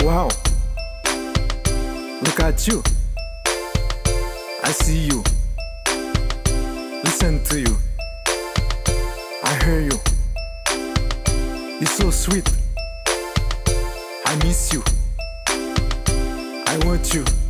Wow, look at you. I see you. Listen to you. I hear you. You're so sweet. I miss you. I want you.